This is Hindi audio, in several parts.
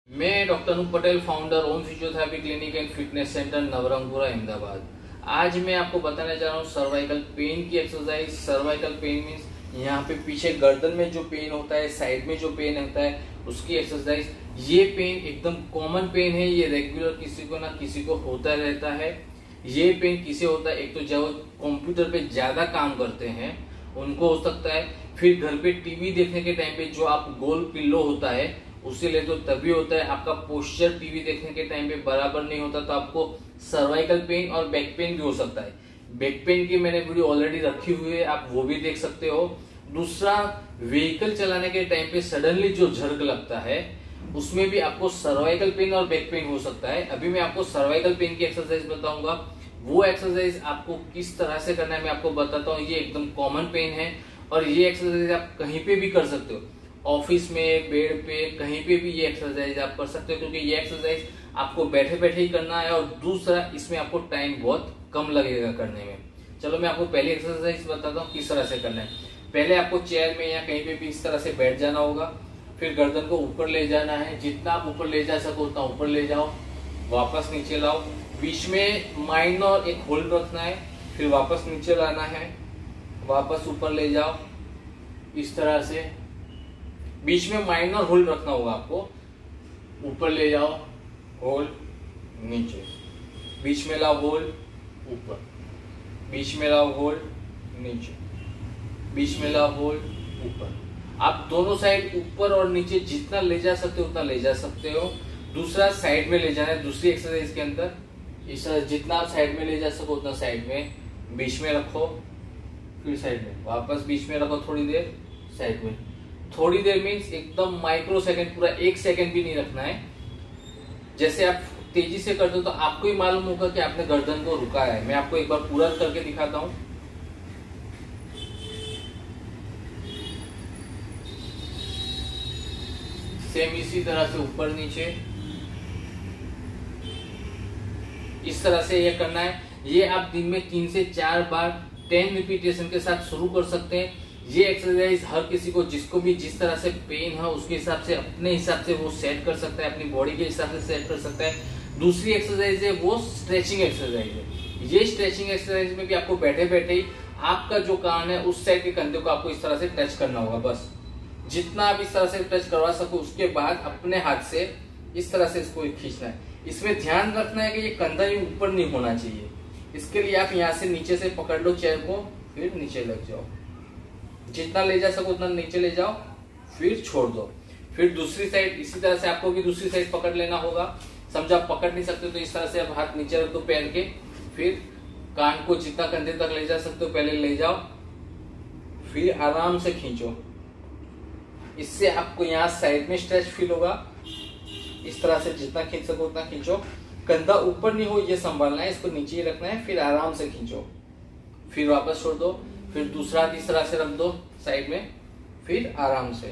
मैं doctor Anoop Patel, founder Om physiotherapy clinic and fitness centre Navrangpura Ahmedabad. आज मैं आपको बताने जा रहा हूँ सर्वाइकल पेन की एक्सरसाइज। सर्वाइकल पेन मीन्स यहाँ पे पीछे गर्दन में जो पेन होता है, साइड में जो पेन होता है, उसकी एक्सरसाइज। ये पेन एकदम कॉमन पेन है, ये रेगुलर किसी को ना किसी को होता रहता है। ये पेन किसे होता है? एक तो जब कंप्यूटर पे ज्यादा काम करते हैं उनको हो सकता है, फिर घर पे टीवी देखने के टाइम पे जो आप गोल पिल्लो होता है उससे ले तो तभी होता है। आपका पोस्चर टीवी देखने के टाइम पे बराबर नहीं होता तो आपको सर्वाइकल पेन और बैक पेन भी हो सकता है। बैक पेन की मैंने वीडियो ऑलरेडी रखी हुई है, आप वो भी देख सकते हो। दूसरा, व्हीकल चलाने के टाइम पे सडनली जो झटका लगता है उसमें भी आपको सर्वाइकल पेन और बैक पेन हो सकता है। अभी मैं आपको सर्वाइकल पेन की एक्सरसाइज बताऊंगा। वो एक्सरसाइज आपको किस तरह से करना है मैं आपको बताता हूँ। ये एकदम कॉमन पेन है और ये एक्सरसाइज आप कहीं पे भी कर सकते हो, ऑफिस में, बेड पे, कहीं पे भी ये एक्सरसाइज आप कर सकते हो, क्योंकि ये एक्सरसाइज आपको बैठे बैठे ही करना है और दूसरा इसमें आपको टाइम बहुत कम लगेगा करने में। चलो मैं आपको पहली एक्सरसाइज बताता हूँ किस तरह से करना है। पहले आपको चेयर में या कहीं पे भी इस तरह से बैठ जाना होगा, फिर गर्दन को ऊपर ले जाना है। जितना आप ऊपर ले जा सको उतना ऊपर ले जाओ, वापस नीचे लाओ। बीच में माइनर एक होल्ड रखना है, फिर वापस नीचे लाना है, वापस ऊपर ले जाओ इस तरह से। बीच में माइनर होल्ड रखना होगा आपको। ऊपर ले जाओ, होल्ड, नीचे, बीच में लाओ, होल्ड, ऊपर, बीच में लाओ, होल्ड, नीचे, बीच में लाओ, होल्ड, ऊपर। आप दोनों साइड ऊपर और नीचे जितना ले जा सकते हो उतना ले जा सकते हो। दूसरा, साइड में ले जाना है दूसरी एक्सरसाइज के अंदर। इस जितना आप साइड में ले जा सको उतना साइड में, बीच में रखो, फिर साइड में, वापस बीच में रखो, थोड़ी देर साइड में। थोड़ी देर मीन्स एकदम माइक्रो सेकंड, पूरा 1 सेकंड भी नहीं रखना है। जैसे आप तेजी से करते हो तो आपको ही मालूम होगा कि आपने गर्दन को रुकाया है। मैं आपको एक बार पूरा करके दिखाता हूं। सेम इसी तरह से ऊपर नीचे इस तरह से ये करना है। ये आप दिन में 3 से 4 बार 10 रिपीटेशन के साथ शुरू कर सकते हैं। ये एक्सरसाइज हर किसी को, जिसको भी जिस तरह से पेन है उसके हिसाब से, अपने हिसाब से वो सेट कर सकता है, अपनी बॉडी के हिसाब से सेट कर सकता है। दूसरी एक्सरसाइज है वो स्ट्रेचिंग एक्सरसाइज है। ये स्ट्रेचिंग एक्सरसाइज में भी आपको बैठे बैठे ही आपका जो कान है उस साइड के कंधे को आपको इस तरह से टच करना होगा। बस जितना आप इस तरह से टच करवा सको, उसके बाद अपने हाथ से इस तरह से इसको खींचना है। इसमें ध्यान रखना है कि ये कंधा ही ऊपर नहीं होना चाहिए। इसके लिए आप यहाँ से नीचे से पकड़ लो चेयर को, फिर नीचे लग जाओ, जितना ले जा सको उतना नीचे ले जाओ, फिर छोड़ दो। फिर दूसरी साइड इसी तरह से आपको भी दूसरी साइड पकड़ लेना होगा। समझो आप पकड़ नहीं सकते तो इस तरह से आप हाथ नीचे रख दो पैर के, फिर कान को जितना कंधे तक ले जा सकते हो पहले ले जाओ, फिर आराम से खींचो। इससे आपको यहाँ साइड में स्ट्रेच फील होगा। इस तरह से जितना खींच सको उतना खींचो। कंधा ऊपर नहीं हो ये संभालना है, इसको नीचे ही रखना है, फिर आराम से खींचो, फिर वापस छोड़ दो। फिर दूसरा हाथ इस तरह से रख दो साइड में, फिर आराम से।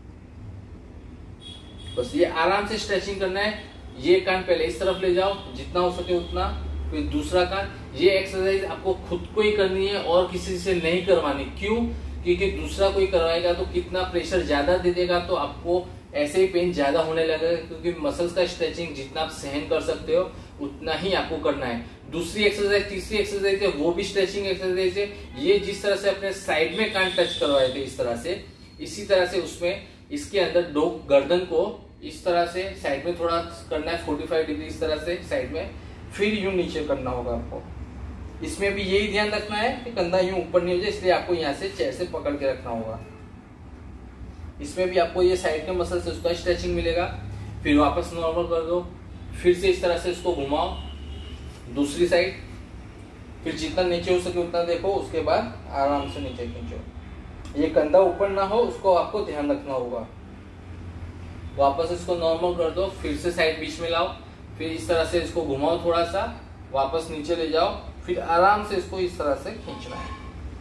बस ये आराम से स्ट्रेचिंग करना है। ये कान पहले इस तरफ ले जाओ जितना हो सके उतना, फिर दूसरा कान। ये एक्सरसाइज आपको खुद को ही करनी है और किसी से नहीं करवानी। क्यों? क्योंकि दूसरा कोई करवाएगा तो कितना प्रेशर ज्यादा दे देगा तो आपको ऐसे ही पेन ज्यादा होने लगेगा, क्योंकि मसल्स का स्ट्रेचिंग जितना आप सहन कर सकते हो उतना ही आपको करना है। दूसरी एक्सरसाइज, तीसरी एक्सरसाइज है वो भी स्ट्रेचिंग एक्सरसाइज है। ये जिस तरह से अपने साइड में कान टच करवाए थे इस तरह से, इसी तरह से उसमें इसके अंदर गर्दन को इस तरह से साइड में थोड़ा करना है, 45 डिग्री इस तरह से साइड में, फिर यूं नीचे करना होगा आपको। इसमें भी यही ध्यान रखना है कि कंधा यूं ऊपर नहीं हो जाए, इसलिए आपको यहाँ से चेयर से पकड़ के रखना होगा। इसमें भी आपको ये साइड के मसल से उसका स्ट्रेचिंग मिलेगा। फिर वापस नॉर्मल कर दो, फिर से इस तरह से इसको घुमाओ दूसरी साइड, फिर जितना नीचे हो सके उतना देखो, उसके बाद आराम से नीचे खींचो। ये कंधा ऊपर ना हो उसको आपको ध्यान रखना होगा। वापस इसको नॉर्मल कर दो, फिर से साइड बीच में लाओ, फिर इस तरह से इसको घुमाओ थोड़ा सा, वापस नीचे ले जाओ, फिर आराम से इसको इस तरह से खींचना है।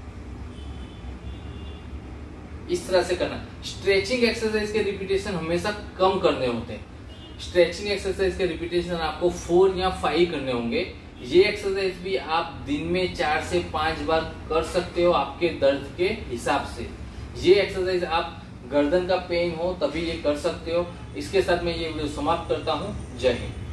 इस तरह से करना। स्ट्रेचिंग एक्सरसाइज के रिपीटेशन हमेशा कम करने होते हैं। स्ट्रेचिंग एक्सरसाइज के रिपीटेशन आपको 4 या 5 करने होंगे। ये एक्सरसाइज भी आप दिन में 4 से 5 बार कर सकते हो आपके दर्द के हिसाब से। ये एक्सरसाइज आप गर्दन का पेन हो तभी ये कर सकते हो। इसके साथ मैं ये वीडियो समाप्त करता हूँ। जय हिंद।